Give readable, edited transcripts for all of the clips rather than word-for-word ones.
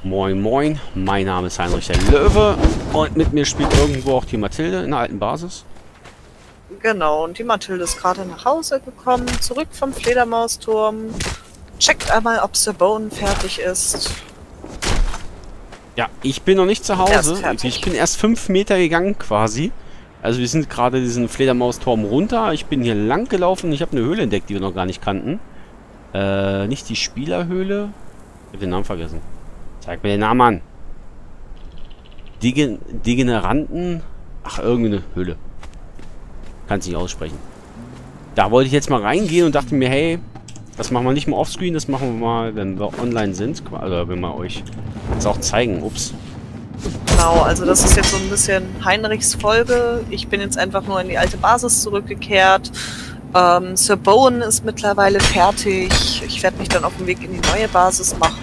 Moin Moin, mein Name ist Heinrich der Löwe und mit mir spielt irgendwo auch die Mathilde in der alten Basis. Genau, und die Mathilde ist gerade nach Hause gekommen, zurück vom Fledermausturm. Checkt einmal, ob Sir Bowen fertig ist. Ja, ich bin noch nicht zu Er Hause. ist fertig. Ich bin erst 5 Meter gegangen quasi. Also wir sind gerade diesen Fledermausturm runter. Ich bin hier lang gelaufen und ich habe eine Höhle entdeckt, die wir noch gar nicht kannten. Nicht die Spielerhöhle. Ich habe den Namen vergessen. Zeig mir den Namen an. Degeneranten. Ach, irgendeine Höhle. Kann's nicht aussprechen. Da wollte ich jetzt mal reingehen und dachte mir, hey, das machen wir nicht mal offscreen, das machen wir mal, wenn wir online sind. Oder wenn wir euch das auch zeigen. Ups. Genau, also das ist jetzt so ein bisschen Heinrichs Folge. Ich bin jetzt einfach nur in die alte Basis zurückgekehrt. Sir Bowen ist mittlerweile fertig. Ich werde mich dann auf den Weg in die neue Basis machen.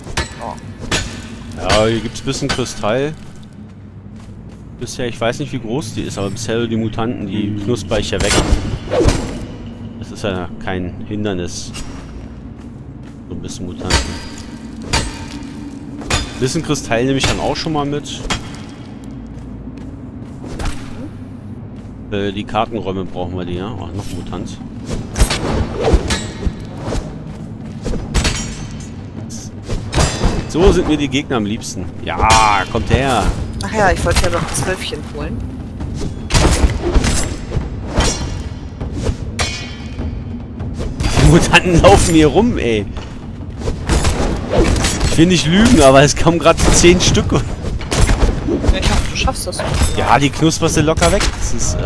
Ja, hier gibt es ein bisschen Kristall. Bisher, ich weiß nicht, wie groß die ist, aber bisher die Mutanten, die knusper ich ja weg. Das ist ja kein Hindernis. So ein bisschen Mutanten. Ein bisschen Kristall nehme ich dann auch schon mal mit. Die Kartenräume brauchen wir die, ja? Ach, noch ein Mutant. So sind mir die Gegner am liebsten. Ja, kommt her. Ach ja, ich wollte ja doch das Wölfchen holen. Die Mutanten laufen hier rum, ey. Ich will nicht lügen, aber es kamen gerade 10 Stück. Ja, ich hoffe, du schaffst das. Ja, die knusperst du locker weg. Das ist,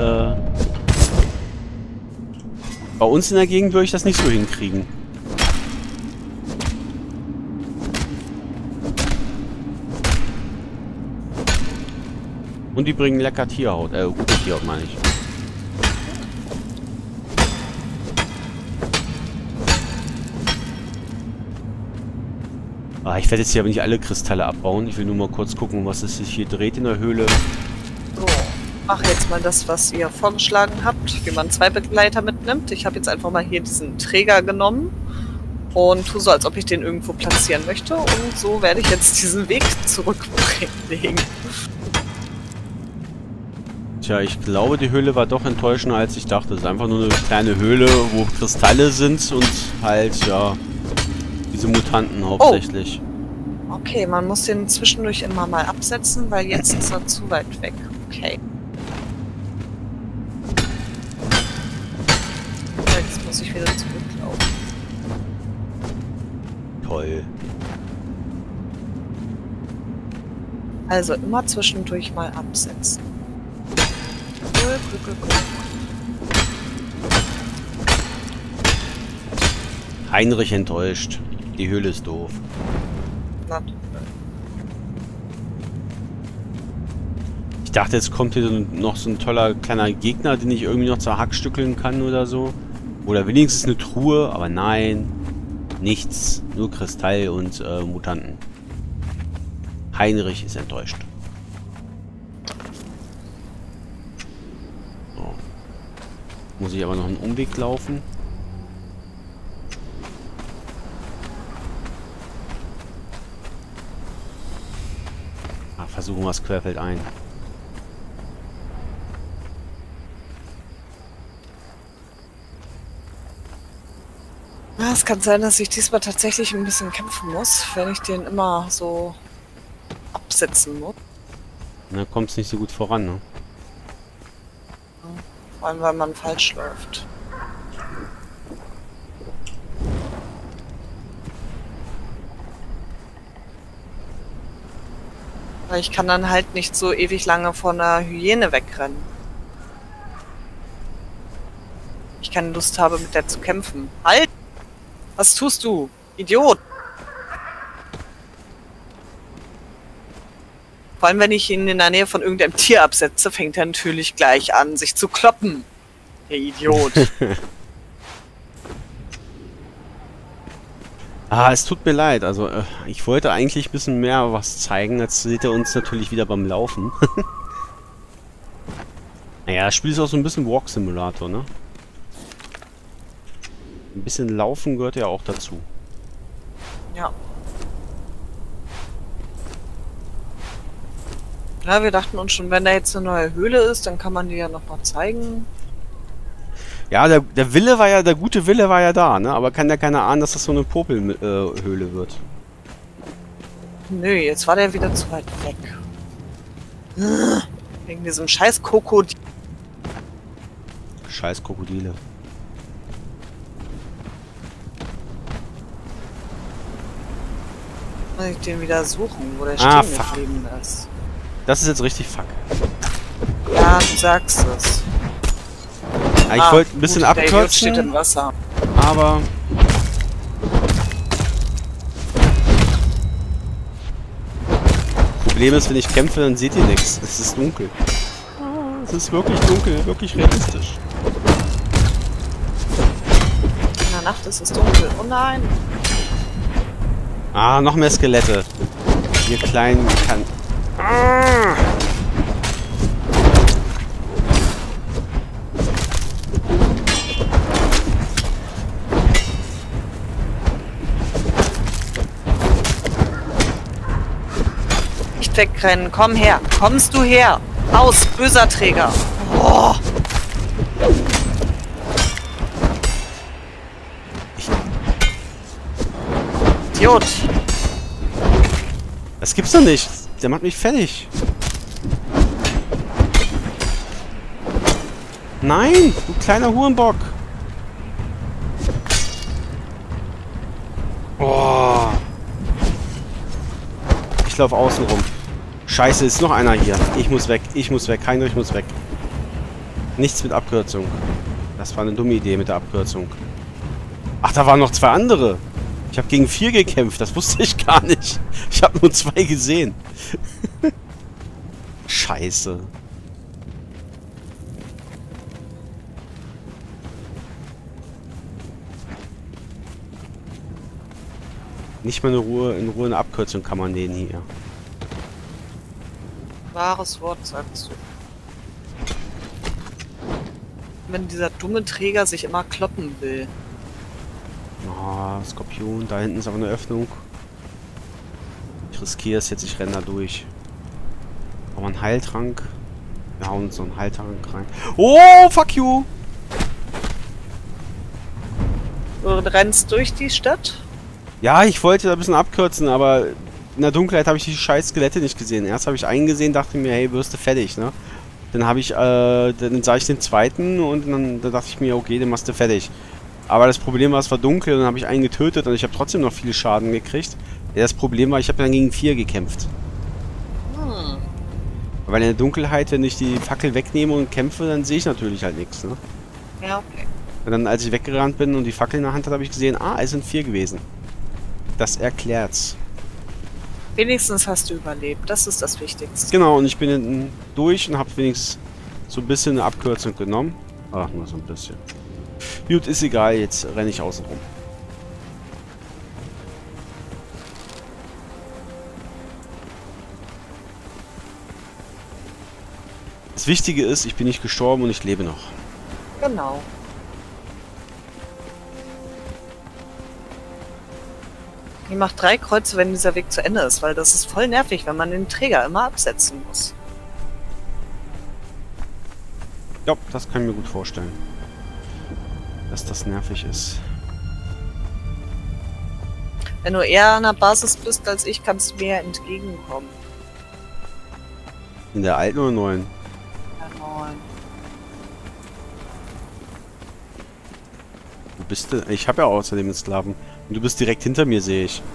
bei uns in der Gegend würde ich das nicht so hinkriegen. Und die bringen lecker Tierhaut. Gute Tierhaut meine ich. Ah, ich werde jetzt hier aber nicht alle Kristalle abbauen. Ich will nur mal kurz gucken, was es sich hier dreht in der Höhle. So, mach jetzt mal das, was ihr vorgeschlagen habt, wie man 2 Begleiter mitnimmt. Ich habe jetzt einfach mal hier diesen Träger genommen und tue so, als ob ich den irgendwo platzieren möchte. Und so werde ich jetzt diesen Weg zurücklegen. Tja, ich glaube, die Höhle war doch enttäuschender, als ich dachte. Es ist einfach nur eine kleine Höhle, wo Kristalle sind und halt, ja, diese Mutanten hauptsächlich. Oh. Okay, man muss den zwischendurch immer mal absetzen, weil jetzt ist er zu weit weg. Okay. Jetzt muss ich wieder zurücklaufen. Toll. Also immer zwischendurch mal absetzen. Cool. Heinrich enttäuscht. Die Höhle ist doof. Na, Ich dachte, jetzt kommt hier noch so ein toller kleiner Gegner, den ich irgendwie noch zerhackstückeln kann oder so. Oder wenigstens eine Truhe, aber nein. Nichts. Nur Kristall und Mutanten. Heinrich ist enttäuscht. So. Muss ich aber noch einen Umweg laufen. Versuchen wir es querfeldein. Ja, es kann sein, dass ich diesmal tatsächlich ein bisschen kämpfen muss, wenn ich den immer so absetzen muss. Da kommt es nicht so gut voran, ne? Vor allem, weil man falsch läuft. Weil ich kann dann halt nicht so ewig lange von einer Hyäne wegrennen. Ich keine Lust habe, mit der zu kämpfen. Halt! Was tust du? Idiot! Vor allem, wenn ich ihn in der Nähe von irgendeinem Tier absetze, fängt er natürlich gleich an, sich zu kloppen. Der Idiot. Es tut mir leid. Also, ich wollte eigentlich ein bisschen mehr was zeigen. Jetzt seht ihr uns natürlich wieder beim Laufen. Naja, das Spiel ist auch so ein bisschen Walk Simulator, ne? Ein bisschen Laufen gehört ja auch dazu. Ja. Ja, wir dachten uns schon, wenn da jetzt eine neue Höhle ist, dann kann man die ja nochmal zeigen. Ja, der Wille war ja, der gute Wille war ja da, ne? Aber kann ja keiner ahnen, dass das so eine Popelhöhle wird. Nö, jetzt war der wieder zu weit weg. Wegen diesem scheiß Krokodil. Scheiß Krokodile. Muss ich den wieder suchen, wo der Ah, stehen fuck. geblieben ist. Das ist jetzt richtig fuck. Ja, du sagst es. Ja, ich wollte ein bisschen gut, der Idiot steht abkürzen, im Wasser. aber... Problem ist, wenn ich kämpfe, dann seht ihr nichts. Es ist dunkel. Es ist wirklich dunkel, wirklich realistisch. In der Nacht ist es dunkel. Oh nein! Ah, noch mehr Skelette. Ihr kleinen kann... Ah! Nicht wegrennen, komm her! Kommst du her! Aus, böser Träger! Oh. Idiot! Das gibt's doch nicht. Der macht mich fertig. Nein, du kleiner Hurenbock. Oh. Ich laufe außen rum. Scheiße, ist noch einer hier. Ich muss weg, ich muss weg. Heinrich muss weg. Nichts mit Abkürzung. Das war eine dumme Idee mit der Abkürzung. Ach, da waren noch zwei andere. Ich habe gegen 4 gekämpft, das wusste ich gar nicht. Ich habe nur 2 gesehen. Scheiße. Nicht mal in Ruhe eine Abkürzung kann man nehmen hier. Wahres Wort, sagst du. Wenn dieser dumme Träger sich immer kloppen will. Oh, Skorpion, da hinten ist aber eine Öffnung. Ich riskiere es jetzt, ich renne da durch. Aber ein Heiltrank. Wir hauen uns so einen Heiltrank rein. Oh, fuck you! Du rennst durch die Stadt? Ja, ich wollte da ein bisschen abkürzen, aber in der Dunkelheit habe ich die scheiß Skelette nicht gesehen. Erst habe ich einen gesehen, dachte mir, hey, wirst du fertig, ne? Dann habe ich, dann sah ich den zweiten und dann dachte ich mir, okay, den machst du fertig. Aber das Problem war, es war dunkel und dann habe ich einen getötet und ich habe trotzdem noch viel Schaden gekriegt. Ja, das Problem war, ich habe dann gegen 4 gekämpft. Weil in der Dunkelheit, wenn ich die Fackel wegnehme und kämpfe, dann sehe ich natürlich halt nichts, ne? Ja, okay. Und dann, als ich weggerannt bin und die Fackel in der Hand hatte, habe ich gesehen, es sind 4 gewesen. Das erklärt's. Wenigstens hast du überlebt. Das ist das Wichtigste. Genau, und ich bin hinten durch und habe wenigstens so ein bisschen eine Abkürzung genommen. Ach, nur so ein bisschen. Gut, ist egal, jetzt renne ich außen rum. Das Wichtige ist, ich bin nicht gestorben und ich lebe noch. Genau. Ich mach 3 Kreuze, wenn dieser Weg zu Ende ist, weil das ist voll nervig, wenn man den Träger immer absetzen muss. Ja, das kann ich mir gut vorstellen. Dass das nervig ist. Wenn du eher an der Basis bist als ich, kannst du mir ja entgegenkommen. In der alten oder neuen? Ja, moin. Wo bist du? Ich habe ja außerdem einen Sklaven. Und du bist direkt hinter mir, sehe ich.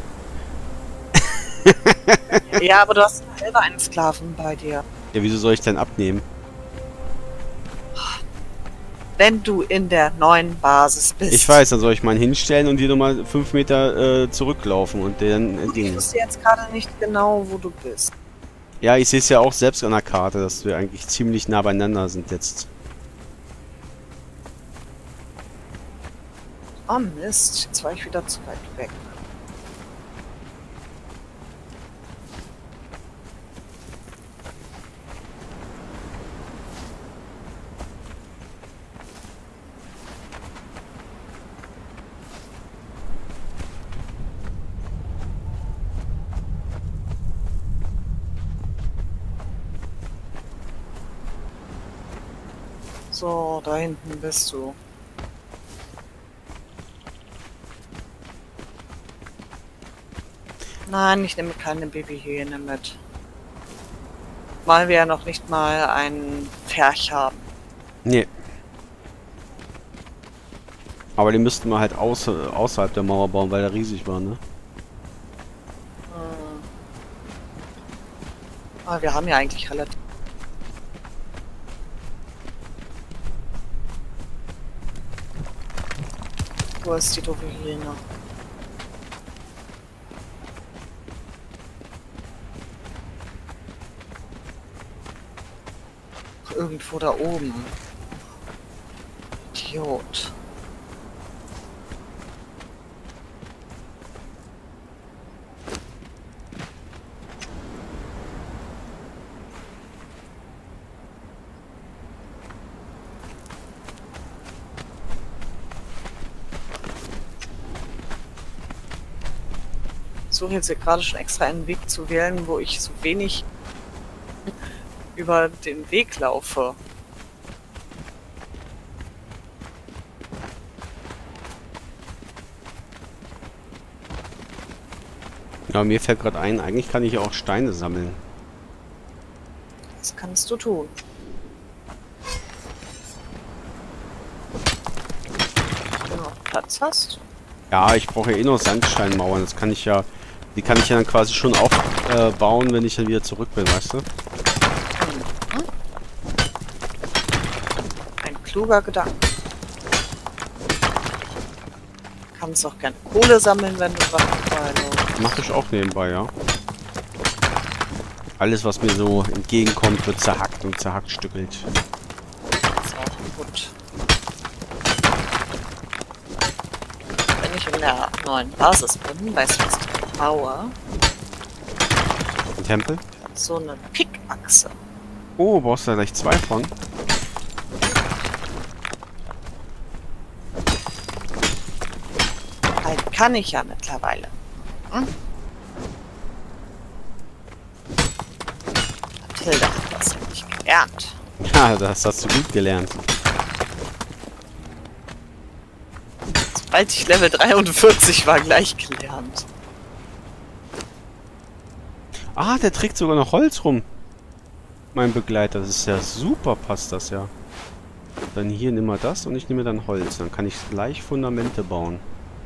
Ja, aber du hast selber einen Sklaven bei dir. Ja, wieso soll ich denn abnehmen? Wenn du in der neuen Basis bist. Ich weiß, dann soll ich meinen hinstellen und dir nochmal 5 Meter zurücklaufen und dann Ich wusste jetzt gerade nicht genau, wo du bist. Ja, ich sehe es ja auch selbst an der Karte, dass wir eigentlich ziemlich nah beieinander sind jetzt. Oh Mist, jetzt war ich wieder zu weit weg. So, da hinten bist du. Nein, ich nehme keine Babyhyäne mit. Weil wir ja noch nicht mal einen Pferch haben. Nee. Aber die müssten wir halt außerhalb der Mauer bauen, weil der riesig war, ne? Aber wir haben ja eigentlich relativ... Wo ist die doofe Hyäne? Irgendwo da oben. Idiot. Ich versuche jetzt hier gerade schon extra einen Weg zu wählen, wo ich so wenig über den Weg laufe. Ja, mir fällt gerade ein, eigentlich kann ich auch Steine sammeln. Das kannst du tun. Wenn du noch Platz hast. Ja, ich brauche ja eh noch Sandsteinmauern. Das kann ich ja, die kann ich ja dann quasi schon aufbauen, wenn ich dann wieder zurück bin, weißt du? Ein kluger Gedanke. Kannst auch gerne Kohle sammeln, wenn du gerade dabei läufst. Mach ich auch nebenbei, ja. Alles, was mir so entgegenkommt, wird zerhackt und zerhackstückelt. Das ist auch gut. Wenn ich in der neuen Basis bin, weißt du was ich baue? Ein Tempel? So eine Pickaxe. Oh, brauchst du da gleich 2 von? Halt kann ich ja mittlerweile. Hm? Mathilda hat das ja nicht gelernt. Ja, das hast du gut gelernt. Sobald ich Level 43 war, gleich gelernt. Ah, der trägt sogar noch Holz rum. Mein Begleiter. Das ist ja super, passt das ja. Dann hier nimm mal das und ich nehme dann Holz. Dann kann ich gleich Fundamente bauen.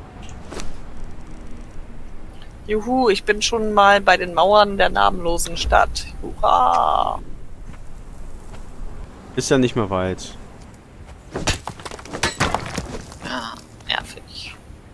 Juhu, ich bin schon mal bei den Mauern der namenlosen Stadt. Hurra! Ist ja nicht mehr weit. Ja, nervig.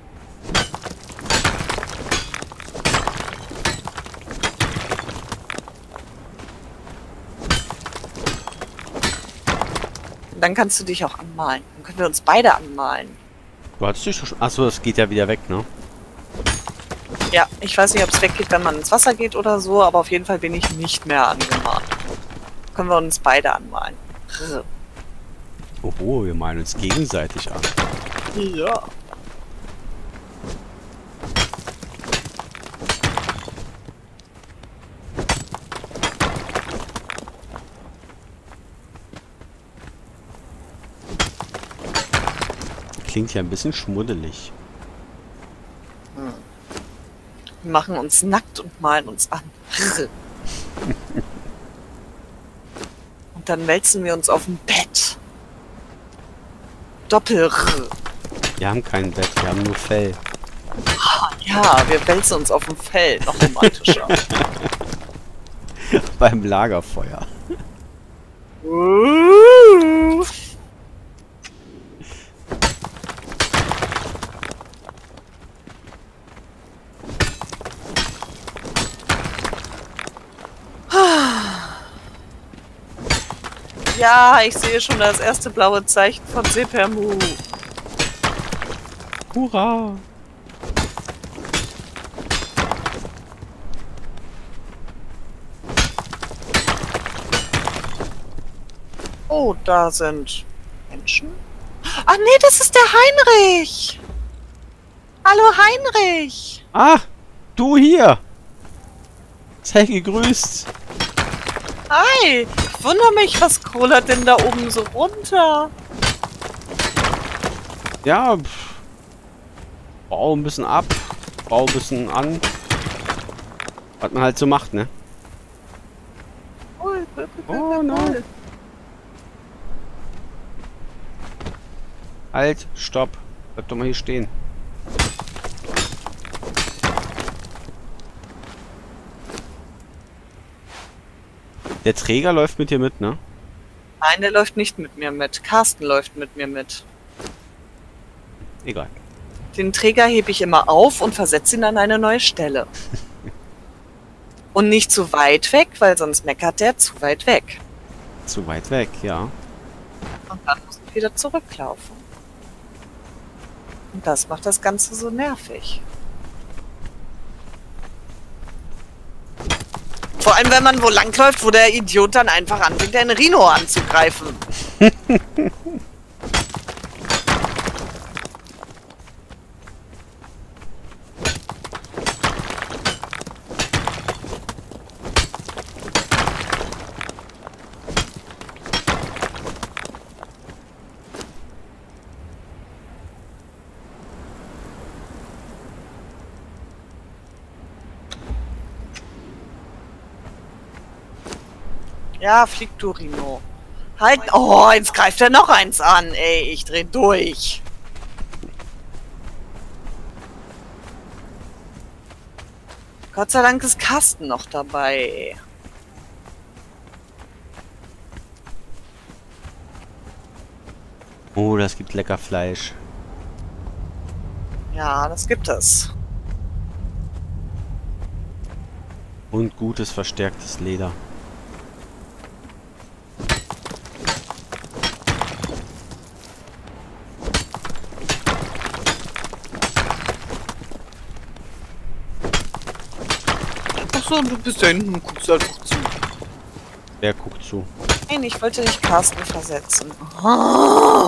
Dann kannst du dich auch anmalen. Dann können wir uns beide anmalen. Du hattest dich schon... Achso, das geht ja wieder weg, ne? Ja, ich weiß nicht, ob es weggeht, wenn man ins Wasser geht oder so, aber auf jeden Fall bin ich nicht mehr angemalt. Können wir uns beide anmalen. Oho, wir malen uns gegenseitig an. Ja. Klingt ja ein bisschen schmuddelig. Wir machen uns nackt und malen uns an. Und dann wälzen wir uns auf dem Bett. Doppel. Wir haben kein Bett, wir haben nur Fell. Ja, wir wälzen uns auf dem Fell. Noch romantischer. Beim Lagerfeuer. Ja, ich sehe schon das erste blaue Zeichen von Sepermu. Hurra! Oh, da sind Menschen. Ah, nee, das ist der Heinrich. Hallo, Heinrich. Ah, du hier! Sei gegrüßt! Hi. wundere mich, was kullert denn da oben so runter? Ja, bau ein bisschen ab, bau ein bisschen an. Was man halt so macht, ne? Cool, cool, cool, Oh, cool, nein. cool. Halt, stopp. Bleib doch mal hier stehen. Der Träger läuft mit dir mit, ne? Nein, der läuft nicht mit mir mit. Carsten läuft mit mir mit. Egal. Den Träger hebe ich immer auf und versetze ihn an eine neue Stelle. Und nicht zu weit weg, weil sonst meckert der zu weit weg. Zu weit weg, ja. Und dann muss ich wieder zurücklaufen. Und das macht das Ganze so nervig. Vor allem, wenn man wo langläuft, wo der Idiot dann einfach anfängt, den Rhino anzugreifen. Ja, flieg du, Rhino. Halt. Oh, jetzt greift er noch eins an. Ey, ich dreh durch. Gott sei Dank ist Carsten noch dabei. Oh, das gibt lecker Fleisch. Ja, das gibt es. Und gutes verstärktes Leder. Achso, du bist da hinten und guckst einfach zu. Wer guckt zu? Nein, ich wollte nicht Carsten versetzen. Oh.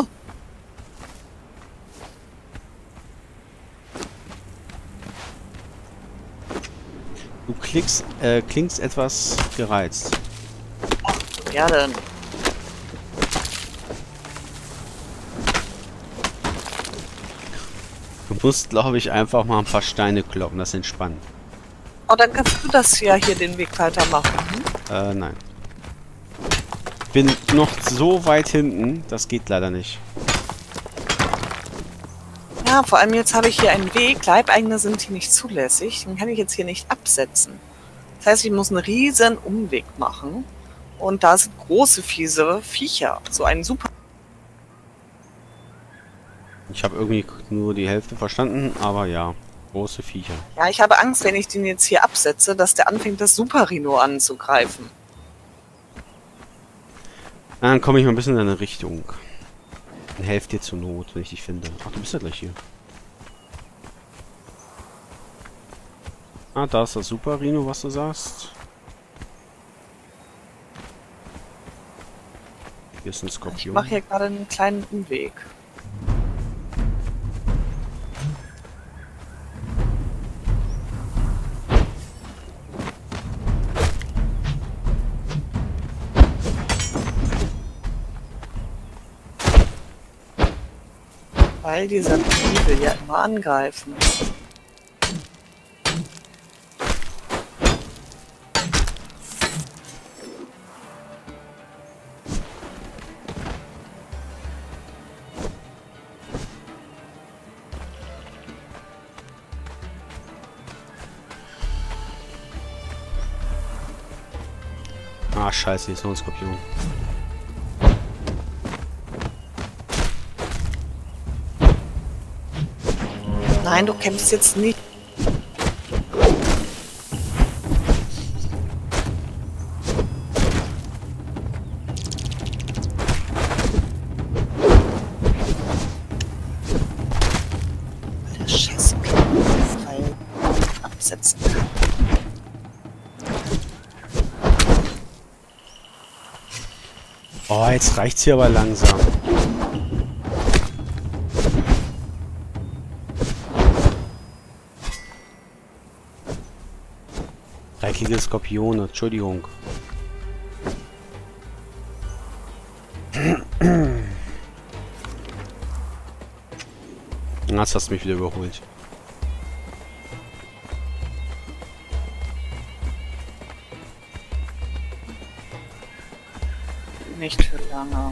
Du klingst etwas gereizt. Ja, denn. Du musst, glaube ich, einfach mal ein paar Steine kloppen. Das entspannt. Oh, dann kannst du das ja hier den Weg weitermachen. Hm? Nein. Ich bin noch so weit hinten, das geht leider nicht. Ja, vor allem jetzt habe ich hier einen Weg. Leibeigene sind hier nicht zulässig. Den kann ich jetzt hier nicht absetzen. Das heißt, ich muss einen riesen Umweg machen. Und da sind große, fiese Viecher. So ein super... Ich habe irgendwie nur die Hälfte verstanden, aber ja. Große Viecher. Ja, ich habe Angst, wenn ich den jetzt hier absetze, dass der anfängt, das Super Rhino anzugreifen. Dann komme ich mal ein bisschen in deine Richtung. Dann helft dir zur Not, wenn ich dich finde. Ach, du bist ja gleich hier. Ah, da ist das Super Rhino, was du sagst. Hier ist ein Ich Skorpion. mache hier gerade einen kleinen Umweg. Weil dieser Vieh will ja immer angreifen. Ah, scheiße, hier ist noch ein Skorpion. Nein, du kämpfst jetzt nicht. Weil der scheiß Pfeil absetzen kann. Oh, jetzt reicht's hier aber langsam. Dreckige Skorpione, Entschuldigung. Jetzt hast du mich wieder überholt. Nicht für lange.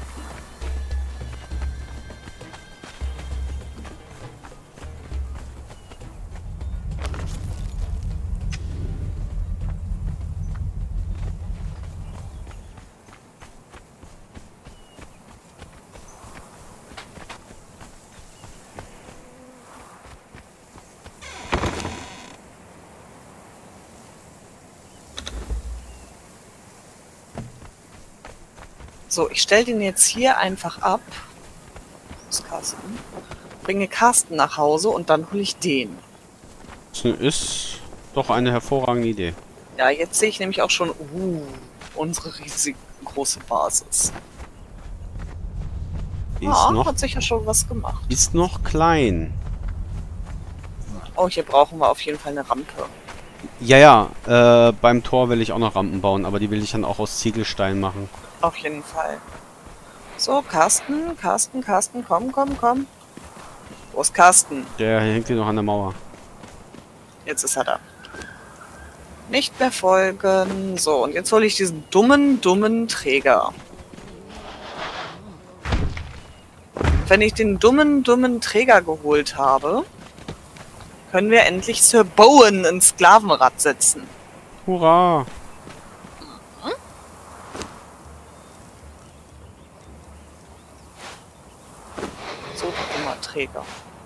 So, ich stelle den jetzt hier einfach ab. Das ist Carsten. Bringe Carsten nach Hause und dann hole ich den. Das ist doch eine hervorragende Idee. Ja, jetzt sehe ich nämlich auch schon unsere riesig große Basis. Hat sicher schon was gemacht. Ist noch klein. Oh, hier brauchen wir auf jeden Fall eine Rampe. Ja, beim Tor will ich auch noch Rampen bauen, aber die will ich dann auch aus Ziegelstein machen. Auf jeden Fall. So, Carsten, komm. Wo ist Carsten? Der hängt hier noch an der Mauer. Jetzt ist er da. Nicht mehr folgen. So, und jetzt hole ich diesen dummen Träger. Wenn ich den dummen Träger geholt habe, können wir endlich Sir Bowen ins Sklavenrad setzen. Hurra! So, dummer Träger.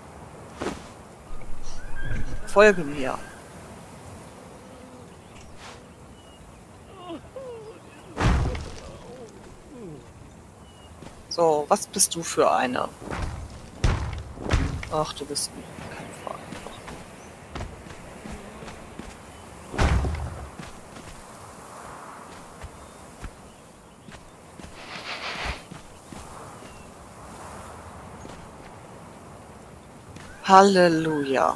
Folge mir. So, was bist du für eine? Ach, du bist kein Fall. Halleluja.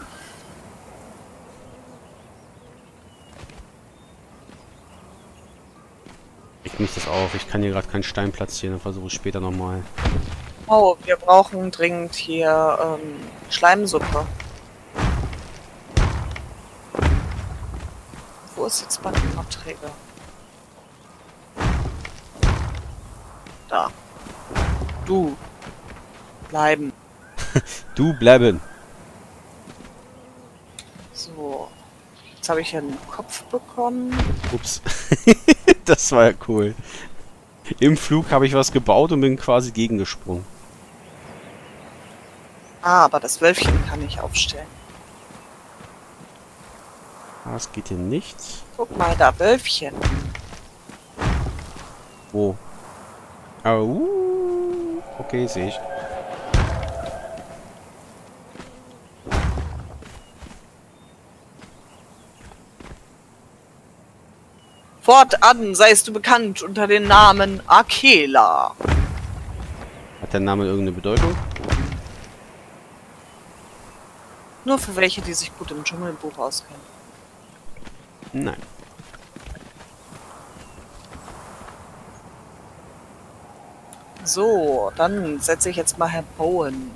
Regt mich das auf. Ich kann hier gerade keinen Stein platzieren. Dann versuche ich später nochmal. Oh, wir brauchen dringend hier Schleimsuppe. Wo ist jetzt mein Träger? Da. Du. Bleiben. Du bleiben. So. Jetzt habe ich ja einen Kopf bekommen. Ups. Das war ja cool. Im Flug habe ich was gebaut und bin quasi gegengesprungen. Ah, aber das Wölfchen kann ich aufstellen. Das geht hier nicht. Guck mal, da Wölfchen. Wo? Au. Okay, sehe ich. Fortan seist du bekannt unter dem Namen Akela. Hat der Name irgendeine Bedeutung? Nur für welche, die sich gut im Dschungelbuch auskennen. Nein. So, dann setze ich jetzt mal Herr Bowen.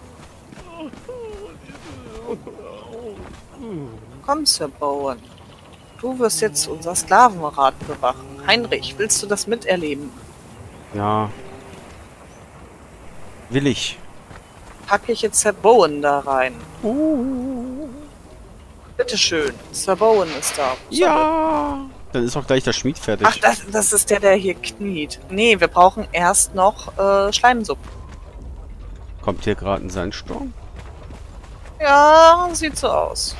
Komm, Sir Bowen. Du wirst jetzt unser Sklavenrad bewachen. Heinrich, willst du das miterleben? Ja. Will ich. Packe ich jetzt Herr Bowen da rein. Bitteschön, Sir Bowen ist da. Ja. Dann ist auch gleich der Schmied fertig. Ach, das ist der hier kniet. Nee, wir brauchen erst noch Schleimsuppe. Kommt hier gerade ein Sandsturm? Ja, sieht so aus.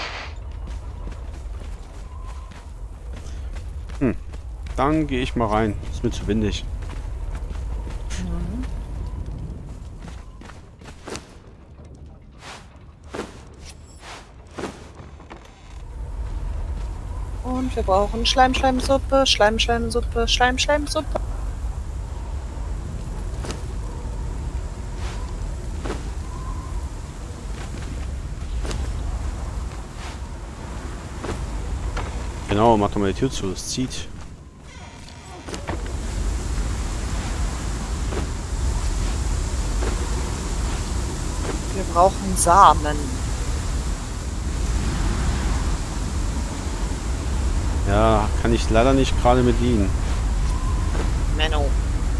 Dann gehe ich mal rein. Ist mir zu windig. Und wir brauchen Schleimsuppe. Genau, mach doch mal die Tür zu. Es zieht. Wir brauchen Samen. Ja, kann ich leider nicht gerade mit dienen. Menno.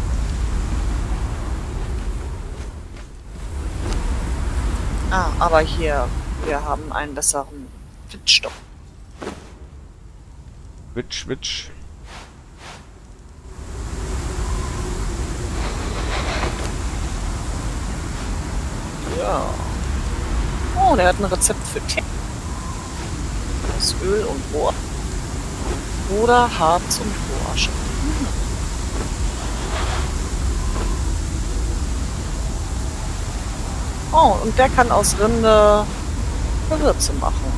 Ah, aber hier, wir haben einen besseren Witstock. Witch, Witch. Ja. Oh, der hat ein Rezept für Tee. Das Öl und Rohr. Oder Harz und Rohrasche. Oh, und der kann aus Rinde Gewürze machen.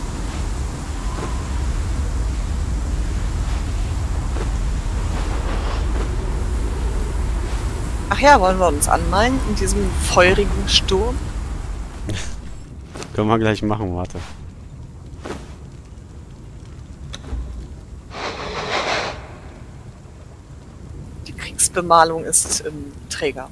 Ach ja, wollen wir uns anmalen in diesem feurigen Sturm? Können wir gleich machen, warte. Die Kriegsbemalung ist im Träger.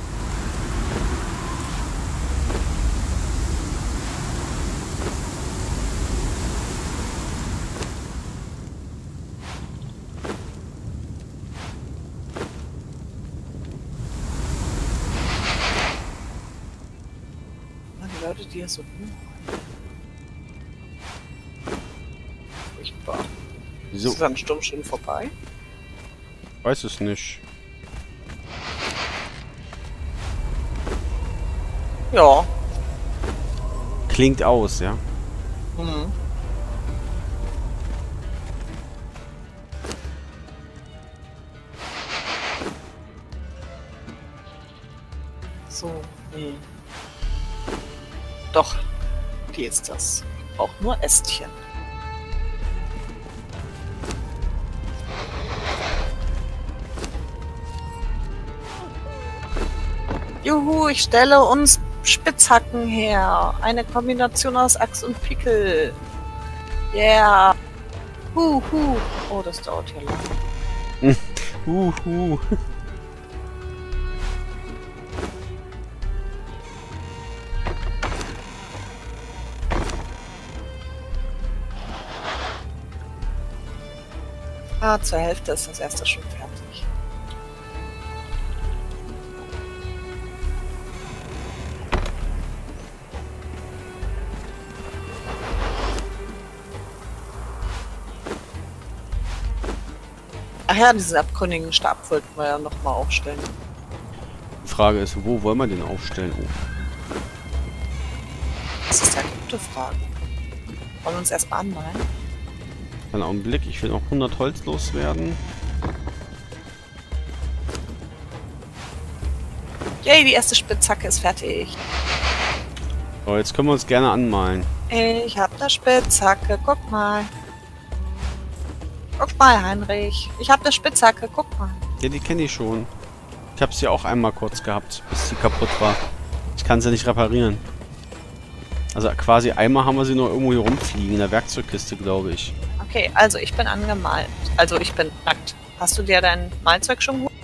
Die Leute, die hier so furchtbar. So. Ist dann Sturm schon vorbei? Weiß es nicht. Ja. Klingt aus, ja. Mhm. So, nee. Doch, die ist das. Braucht nur Ästchen. Juhu, ich stelle uns Spitzhacken her. Eine Kombination aus Axt und Pickel. Yeah. Oh, das dauert hier lang. Ah, zur Hälfte ist das erste schon fertig. Ach ja, diesen abgründigen Stab wollten wir ja nochmal aufstellen. Die Frage ist, wo wollen wir den aufstellen? Oh. Das ist eine gute Frage. Wollen wir uns erstmal anmalen? Einen Augenblick, ich will noch 100 Holz loswerden. Yay, die erste Spitzhacke ist fertig. So, jetzt können wir uns gerne anmalen. Ich hab eine Spitzhacke, guck mal. Guck mal, Heinrich. Ich hab eine Spitzhacke, guck mal. Ja, die kenne ich schon. Ich habe sie auch einmal kurz gehabt, bis sie kaputt war. Ich kann sie nicht reparieren. Also quasi einmal haben wir sie nur irgendwo hier rumfliegen, in der Werkzeugkiste, glaube ich. Okay, also ich bin angemalt. Also ich bin nackt. Hast du dir dein Malzeug schon geholt?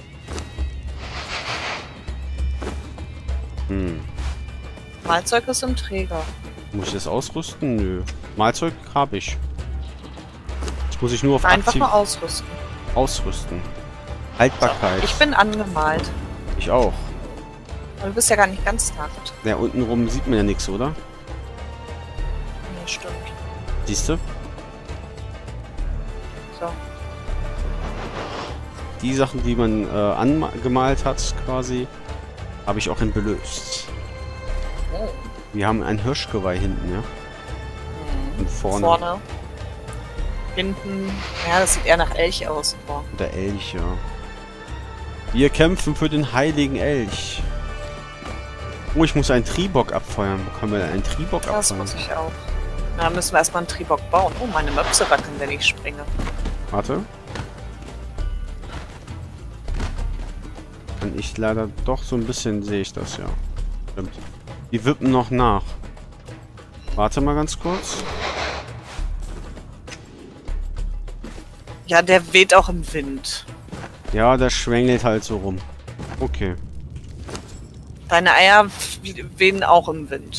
Malzeug ist im Träger. Muss ich das ausrüsten? Nö. Malzeug habe ich. Das muss ich nur auf Einfach aktiv nur ausrüsten. ausrüsten. Haltbarkeit. So, ich bin angemalt. Ich auch. Aber du bist ja gar nicht ganz nackt. Ja, unten rum sieht man ja nichts, oder? Nee, stimmt. Siehst du? So. Die Sachen, die man angemalt hat, quasi, habe ich auch entblößt. Oh. Wir haben ein Hirschgeweih hinten, ja? Und vorne. Vorne. Hinten. Ja, das sieht eher nach Elch aus. Oh. Der Elch, ja. Wir kämpfen für den heiligen Elch. Oh, ich muss einen Tribock abfeuern. Wo kann man denn einen Tribock Das abfeuern? muss ich auch. Na, müssen wir erstmal einen Tribock bauen. Oh, meine Möpse wackeln, wenn ich springe. Warte. Kann ich leider doch so ein bisschen, sehe ich das, ja. Stimmt. Die wippen noch nach. Warte mal ganz kurz. Ja, der weht auch im Wind. Ja, der schwängelt halt so rum. Okay. Deine Eier wehen auch im Wind.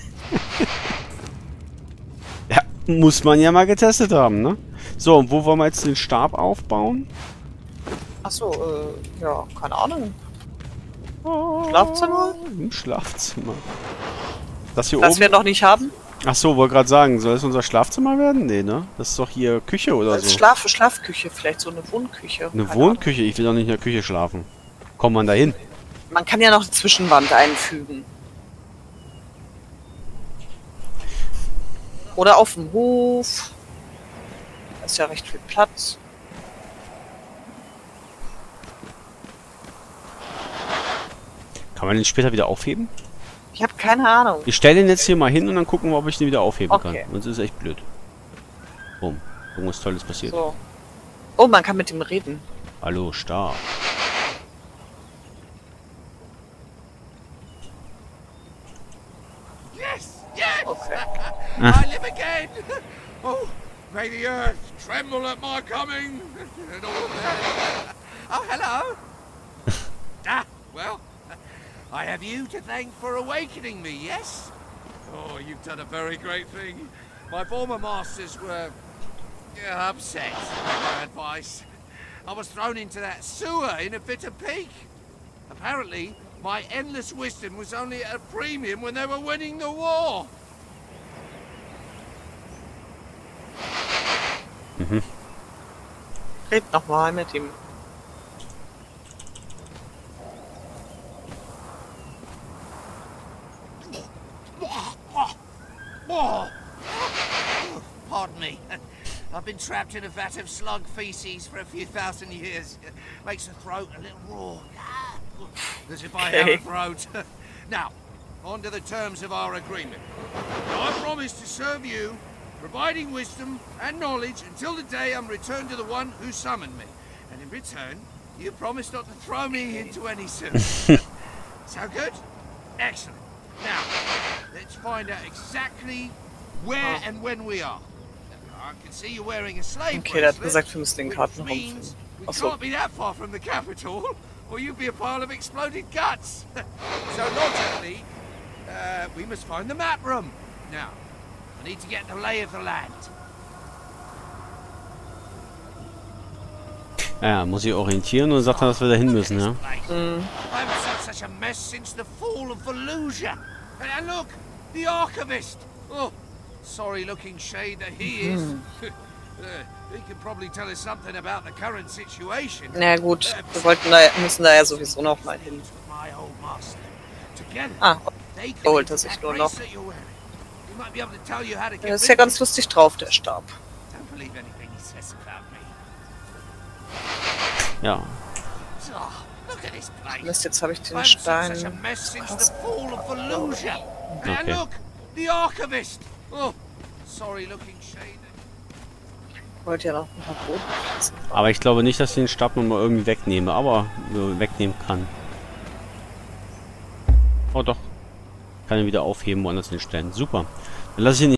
Ja, muss man ja mal getestet haben, ne? So, und wo wollen wir jetzt den Stab aufbauen? Achso, ja, keine Ahnung. Schlafzimmer? Im Schlafzimmer. Das hier Was oben? wir noch nicht haben? Achso, wollte gerade sagen, soll es unser Schlafzimmer werden? Nee, ne? Das ist doch hier Küche oder Als so. Schlafküche, vielleicht so eine Wohnküche. Eine Keine Wohnküche? Ich will doch nicht in der Küche schlafen. Kommt man da hin? Ahnung. Man kann ja noch eine Zwischenwand einfügen. Oder auf dem Hof. Da ist ja recht viel Platz. Kann man den später wieder aufheben? Ich habe keine Ahnung. Ich stelle den jetzt hier mal hin und dann gucken wir, ob ich den wieder aufheben Okay. kann. Sonst ist es echt blöd. Boom. Irgendwas Tolles passiert. So. Oh, man kann mit ihm reden. Hallo, Stab. Yes! Yes! Okay. I live again! Oh, may the earth tremble at my coming! And all that. Oh, hello! Well, I have you to thank for awakening me, yes? Oh, you've done a very great thing. My former masters were upset with my advice. I was thrown into that sewer in a fit of pique. Apparently, my endless wisdom was only at a premium when they were winning the war. Red nochmal mit ihm. Oh. Pardon me. I've been trapped in a vat of slug feces for a few thousand years. Makes the throat a little raw. As if I have a throat. Now, on to the terms of our agreement. I promise to serve you, providing wisdom and knowledge until the day I'm returned to the one who summoned me. And in return, you promise not to throw me into any sewer. Sound good? Excellent. Now, let's find out exactly where and when we are. I can see you're wearing a slave Okay, der hat bracelet, gesagt, wir müssen den which Karten means rumfinden. we Achso. can't be that far from the capital, or you'd be a pile of exploded guts. So logically, we must find the map room. Now, I need to get the lay of the land. Ja, muss ich orientieren und sagt er, dass wir da hin müssen, ja? I haven't seen such a mess since the fall of Fallujah. And look, the Archivist. Oh, sorry-looking shade that he is. He can probably tell us something about the current situation. Na gut, müssen da ja sowieso noch mal hin. My old master. Together, Ah, they da holt created er sich that nur noch. bracelet you're wearing. He might be able to tell you how to Der get ist ja rid of ganz lustig drauf, der Stab. it. Don't believe anything he says about me. Ja. Oh, look at this place. Mist, jetzt habe ich den I haven't seen such a Stein. mess since the fall of Fallujah. Okay. And look, the Archivist. Oh, sorry-looking shade. Ich wollte ja noch ein paar Bodenplätze. Aber ich glaube nicht, dass ich den Stab nochmal irgendwie wegnehme, aber wegnehmen kann. Oh doch. Kann ihn wieder aufheben, woanders hinstellen. Super. Dann lasse ich ihn